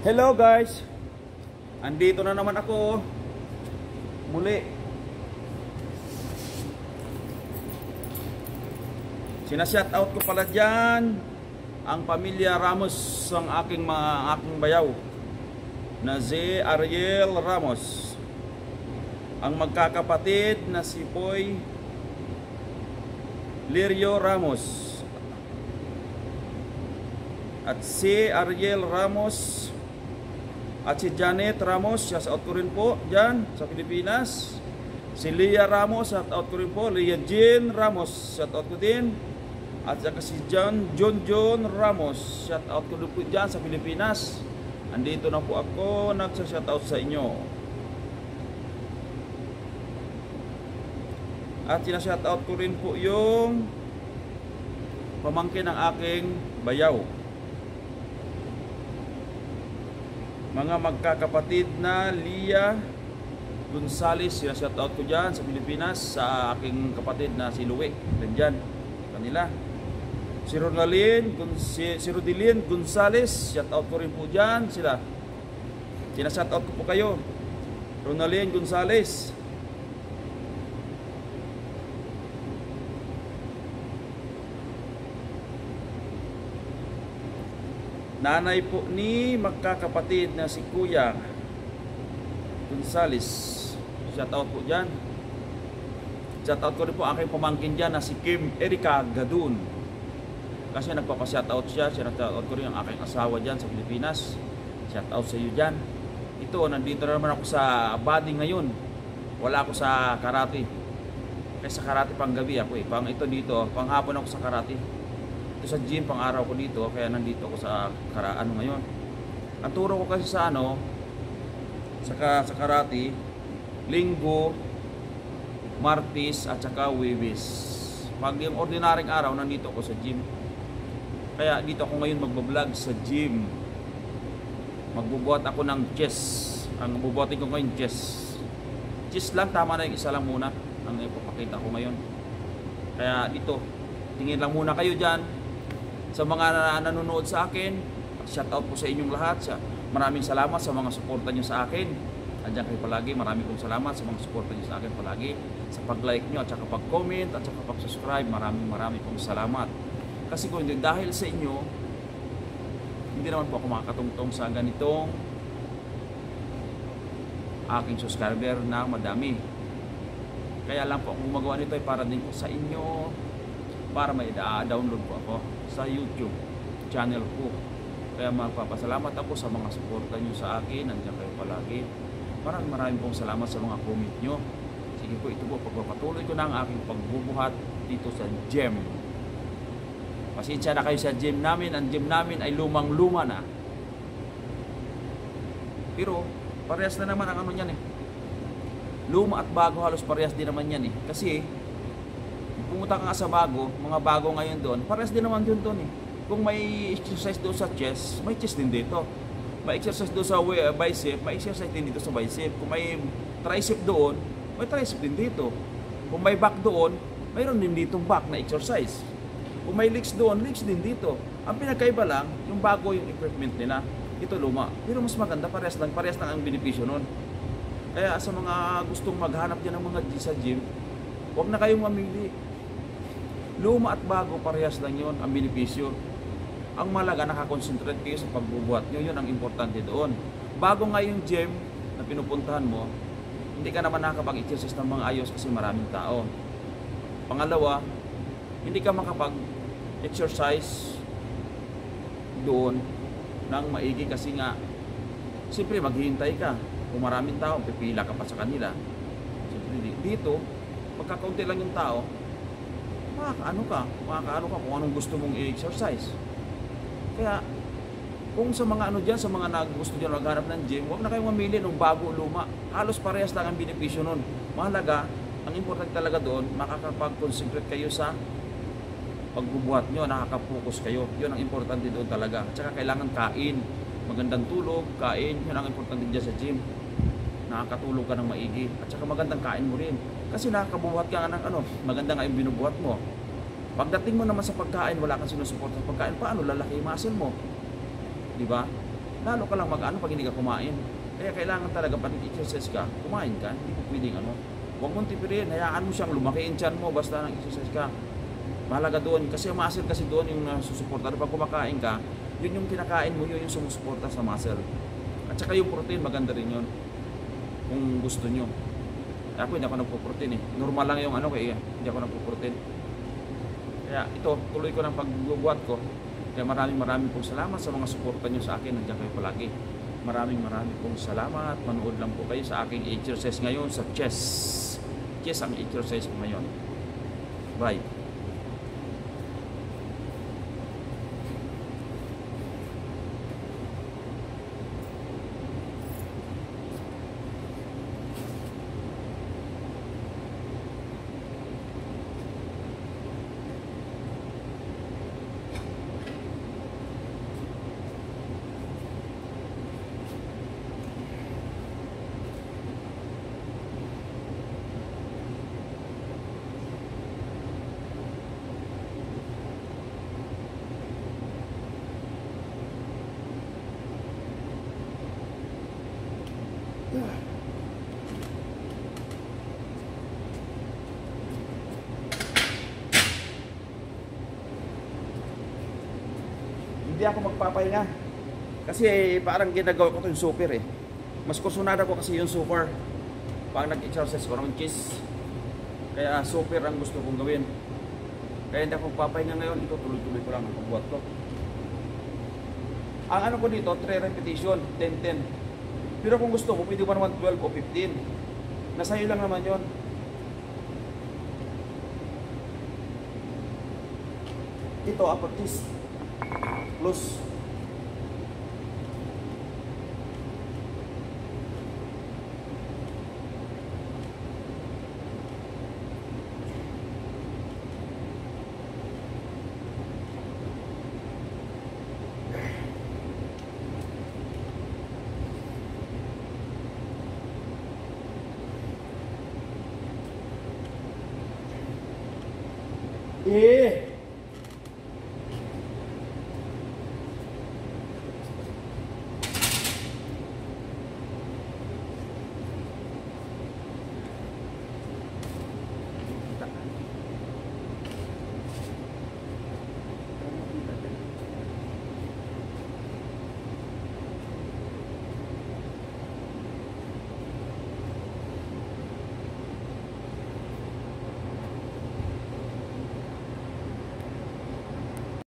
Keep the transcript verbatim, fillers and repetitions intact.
Hello guys, andito na naman ako muli. Sinashout out ko pala dyan ang pamilya Ramos, ang aking mga aking bayaw na si Ariel Ramos, ang magkakapatid na si Poy Lirio Ramos at si Ariel Ramos at si Janet Ramos. Shout out ko rin po dyan sa Pilipinas. Si Leah Ramos, shout out ko rin po. Leah Jean Ramos, shout out ko din. At saka si John John John Ramos, shout out ko rin po dyan sa Pilipinas. Andito na po ako nagsa-shout out sa inyo. At sina-shout out ko rin po yung pamangkin ng aking bayaw, mga magkakapatid na Lia Gonzales. Sina-shout out ko dyan sa Pilipinas, sa aking kapatid na si Louie. Nandyan kanila. Si Ronaldin, si, si Rodilin Gonzales, shout out ko rin po dyan sila. Sina-shout out ko po kayo, Ronaldin Gonzales. Nanay po ni magkakapatid na si Kuya Gonzales, shout out po dyan. Shout out ko rin po aking pamangkin dyan na si Kim Erika Gadun, kasi nagpapa-shout out siya. Shout out ko rin ang aking asawa dyan sa Pilipinas. Shout out sa iyo dyan. Ito, nandito na naman ako sa body ngayon. Wala ako sa karate, kasi sa karate pang gabi ako eh. Pang ito dito, pang hapon ako sa karate. Ito sa gym, pang araw ko dito, kaya nandito ako sa kara ano ngayon. Ang turo ko kasi sa ano, sa, sa karate, Linggo, Martes at saka Webes. Pag yung ordinaryong araw, nandito ako sa gym. Kaya dito ako ngayon magbablog sa gym. Magbubuhat ako ng chess. Ang bubuhatin ko ngayon chess. Chess lang, tama na yung isa lang muna ang ipapakita ko ngayon. Kaya dito, tingin lang muna kayo dyan. Sa mga nanonood sa akin, shout out po sa inyong lahat. Maraming salamat sa mga suporta nyo sa akin. Andiyan kayo palagi. Maraming pong salamat sa mga suporta nyo sa akin palagi. Sa pag-like nyo at saka pag-comment at saka pag-subscribe. Maraming maraming pong salamat. Kasi kung hindi dahil sa inyo, hindi naman po ako makakatungtong sa ganitong aking subscriber na madami. Kaya lang po kung magawa nito ay para din po sa inyo, para may download po ako sa YouTube channel ko. Kaya magpapasalamat ako sa mga suporta nyo sa akin. Nandiyan kayo palagi. Maraming maraming pong salamat sa mga comment nyo. Sige po, ito po, pagpapatuloy ko na ang aking pagbubuhat dito sa gym. Pasensya na kayo sa gym namin. Ang gym namin ay lumang-luma na. Pero parehas na naman ang ano yan eh. Luma at bago, halos parehas din naman yan eh. Kasi pumunta ka nga sa bago, mga bago ngayon doon, parehas din naman doon doon eh. Kung may exercise doon sa chest, may chest din dito. May exercise doon sa bicep, may exercise din dito sa bicep. Kung may tricep doon, may tricep din dito. Kung may back doon, mayroon din ditong back na exercise. Kung may legs doon, legs din dito. Ang pinagkaiba lang, yung bago yung equipment nila, ito luma. Pero mas maganda, parehas lang, parehas lang ang benepisyo nun. Kaya sa mga gustong maghanap dyan ng mga G sa gym, huwag na kayong mamili. Luma at bago, parehas lang yun ang benepisyo. Ang malaga, nakakonsentrate kayo sa pagbubuhat nyo, yun ang importante doon. Bago nga yung gym na pinupuntahan mo, hindi ka naman nakakapag-exercise ng mga ayos kasi maraming tao. Pangalawa, hindi ka makapag-exercise doon ng maigi kasi nga siyempre maghihintay ka. Kung maraming tao, pipila ka pa sa kanila. Siyempre dito, pagkakaunti lang yung tao, makakaano ka, makakaano ka kung anong gusto mong i-exercise. Kaya, kung sa mga ano dyan, sa mga naggusto dyan maghanap ng gym, huwag na kayong mamili ng bago o luma. Halos parehas lang ang benepisyo nun. Mahalaga, ang importante talaga doon, makakapag-concentrate kayo sa pagbubuhat nyo, nakaka-focus kayo. Yun ang importante doon talaga. At saka kailangan kain, magandang tulog, kain, yun ang importante dyan sa gym. Nakakatulog ka ng maigi. At saka magandang kain mo rin. Kasi nakakabuhat ka ng ano, maganda nga yung binubuhat mo. Pagdating mo naman sa pagkain, wala kang sinusupport sa pagkain, paano lalaki yung muscle mo? Di ba? lalo ka lang mag-ano pag hindi ka kumain. Kaya kailangan talaga pag nag-exercise ka, kumain ka, hindi mo pwedeng ano. Huwag mong tipirin, hayaan mo siyang lumaki yung tiyan mo basta nag-exercise ka. Mahalaga doon, kasi yung muscle kasi doon yung nasusuporta. Pag kumakain ka, yun yung kinakain mo, yun yung sumusuporta sa muscle. At saka yung protein, maganda rin yun. Kung gusto nyo. Ako hindi ako nagpo-protein eh. Normal lang yung ano kaya hindi ako nagpo-protein. Kaya ito, tuloy ko ng pagbubuhat ko. Kaya maraming maraming pong salamat sa mga suporta nyo sa akin. Nandiyan kayo palagi. Maraming maraming pong salamat. Manood lang po kayo sa aking exercise ngayon sa chest. Chest ang exercise ko ngayon. Bye. Hindi ako magpapahinga kasi parang ginagawa ko ito yung super eh. Mas kursunada ko kasi yung super pag nag-exercise ko ng chest. Kaya super ang gusto kong gawin. Kaya hindi ako magpapahinga ngayon. Ito tuloy-tuloy ko lang ang pagbuhat ko. Ang ano ko dito, three repetition, ten ten. Pero kung gusto mo, pwede ba naman twelve o fifteen? Nasa iyo lang naman yon. Ito, upper chest. Plus. Eh